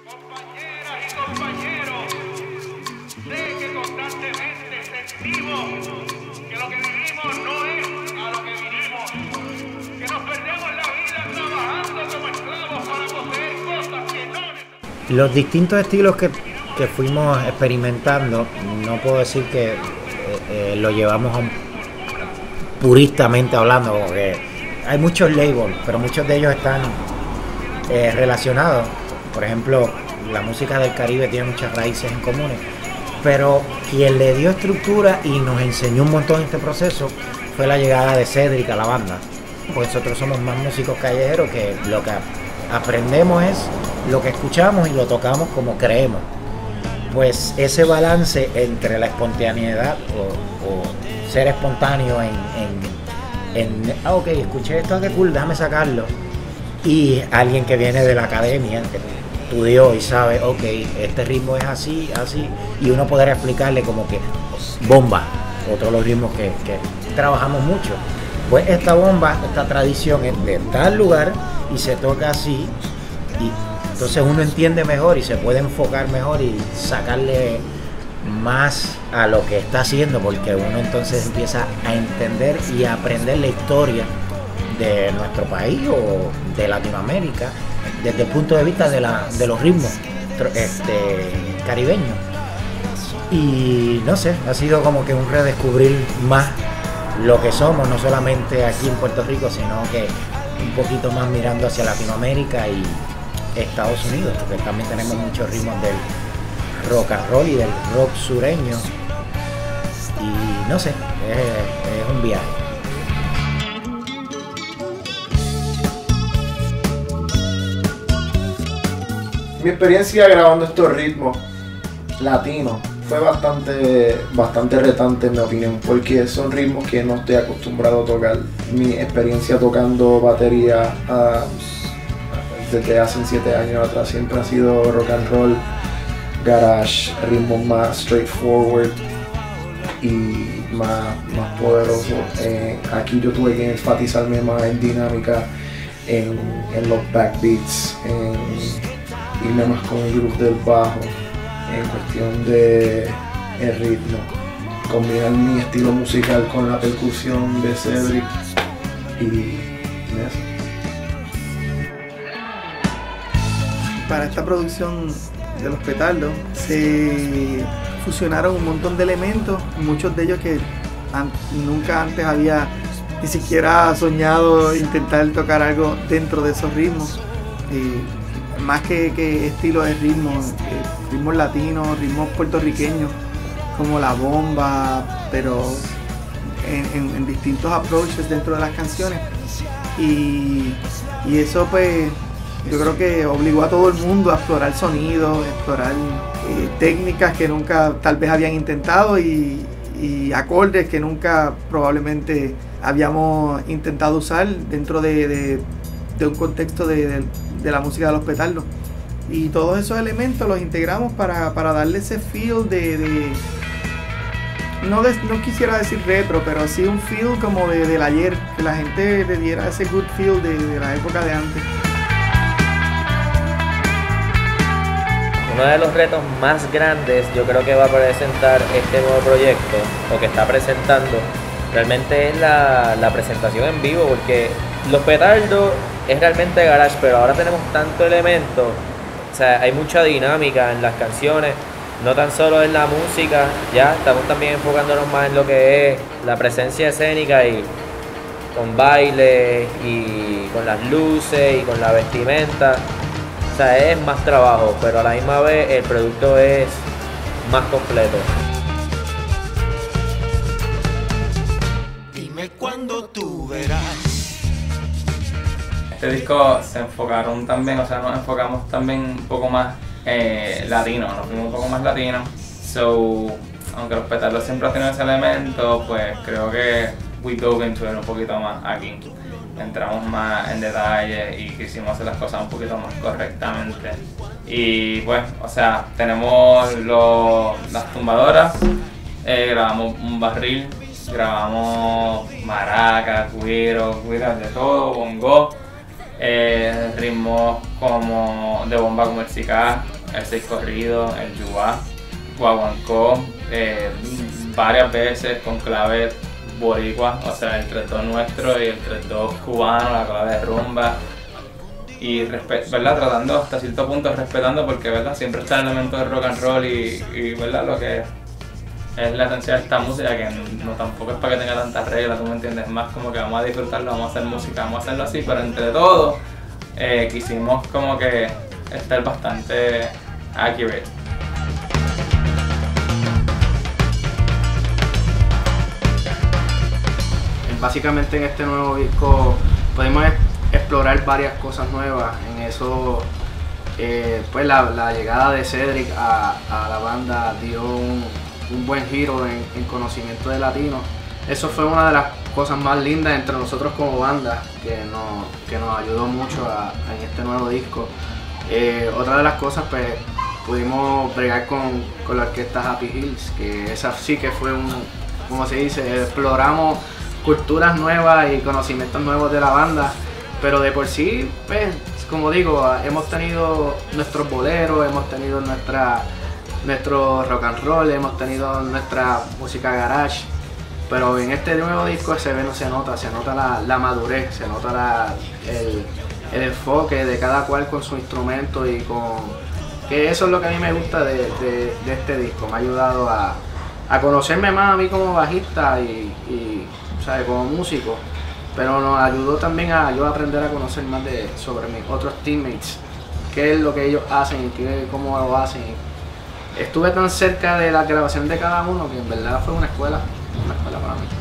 Compañeras y compañeros, sé que constantemente sentimos que lo que vivimos no es a lo que vinimos, que nos perdemos la vida trabajando como esclavos para poseer cosas que no necesitamos. Los distintos estilos que fuimos experimentando, no puedo decir que lo llevamos puristamente hablando, porque hay muchos labels, pero muchos de ellos están relacionados. Por ejemplo, la música del Caribe tiene muchas raíces en comunes, pero quien le dio estructura y nos enseñó un montón este proceso fue la llegada de Cedric a la banda. Pues nosotros somos más músicos callejeros, que lo que aprendemos es lo que escuchamos y lo tocamos como creemos. Pues ese balance entre la espontaneidad o ser espontáneo ok, escuché esto, qué cool, déjame sacarlo, y alguien que viene de la academia, que estudió y sabe, ok, este ritmo es así, así, y uno poder explicarle como que bomba, otro de los ritmos que trabajamos mucho. Pues esta bomba, esta tradición es de tal lugar y se toca así, y entonces uno entiende mejor y se puede enfocar mejor y sacarle más a lo que está haciendo, porque uno entonces empieza a entender y a aprender la historia de nuestro país o de Latinoamérica desde el punto de vista de los ritmos caribeños. Y no sé, ha sido como que un redescubrir más lo que somos, no solamente aquí en Puerto Rico, sino que un poquito más mirando hacia Latinoamérica y Estados Unidos, porque también tenemos muchos ritmos del rock and roll y del rock sureño, y no sé, es un viaje. Mi experiencia grabando estos ritmos latinos fue bastante retante en mi opinión, porque son ritmos que no estoy acostumbrado a tocar. Mi experiencia tocando batería desde hace 7 años atrás siempre ha sido rock and roll, garage, ritmos más straightforward y más poderosos. Aquí yo tuve que enfatizarme más en dinámica, en los backbeats, en irme más con el groove del bajo, en cuestión de el ritmo, combinar mi estilo musical con la percusión de Cedric y eso. Para esta producción de Los Petardos se fusionaron un montón de elementos, muchos de ellos que nunca antes había ni siquiera soñado intentar tocar algo dentro de esos ritmos. Más que estilo de ritmos latinos, ritmos puertorriqueños como la bomba, pero en distintos approaches dentro de las canciones, y eso pues yo creo que obligó a todo el mundo a explorar sonidos, explorar técnicas que nunca tal vez habían intentado y acordes que nunca probablemente habíamos intentado usar dentro de un contexto de la música de Los Petardos. Y todos esos elementos los integramos para darle ese feel no quisiera decir retro, pero sí un feel como del ayer, que la gente le diera ese good feel de la época de antes. Uno de los retos más grandes yo creo que va a presentar este nuevo proyecto, o que está presentando, realmente es la presentación en vivo, porque Los Petardos es realmente garage, pero ahora tenemos tanto elemento, o sea, hay mucha dinámica en las canciones, no tan solo en la música, ya estamos también enfocándonos más en lo que es la presencia escénica, y con baile y con las luces y con la vestimenta. O sea, es más trabajo, pero a la misma vez el producto es más completo. Dime cuándo tú verás. Este disco se enfocaron también, o sea, nos enfocamos también un poco más latino, nos fuimos un poco más latino. So, aunque Los Petardos siempre han tenido ese elemento, pues creo que we dove into it un poquito más aquí. Entramos más en detalle y quisimos hacer las cosas un poquito más correctamente. Y pues, o sea, tenemos las tumbadoras, grabamos un barril, grabamos maracas, güiros de todo, bongo, ritmos como de bomba como el ska, el 6 corrido, el yuá, guaguancó, varias veces con clave boricua, o sea, el 3-2 nuestro y el 3-2 cubano, la clave de rumba. Y ¿verdad? Tratando hasta cierto punto, respetando, porque ¿verdad? Siempre está el elemento de rock and roll y ¿verdad? Lo que es la esencia de esta música, que no tampoco es para que tenga tantas reglas, tú me entiendes, es más como que vamos a disfrutarlo, vamos a hacer música, vamos a hacerlo así, pero entre todos quisimos como que estar bastante accurate. Básicamente en este nuevo disco podemos explorar varias cosas nuevas. En eso, pues la llegada de Cedric a la banda dio un buen giro en conocimiento de latino. Eso fue una de las cosas más lindas entre nosotros como banda, que nos ayudó mucho en este nuevo disco. Otra de las cosas, pues pudimos bregar con la orquesta Happy Hills, que esa sí que fue como se dice, exploramos culturas nuevas y conocimientos nuevos de la banda, pero de por sí, pues, como digo, hemos tenido nuestros boleros, hemos tenido nuestro rock and roll, hemos tenido nuestra música garage, pero en este nuevo disco se nota la madurez, se nota el enfoque de cada cual con su instrumento y que eso es lo que a mí me gusta de este disco. Me ha ayudado a conocerme más a mí como bajista y ¿sabes? Como músico, pero nos ayudó también a yo aprender a conocer más sobre mis otros teammates, qué es lo que ellos hacen y cómo lo hacen. Estuve tan cerca de la grabación de cada uno que en verdad fue una escuela para mí.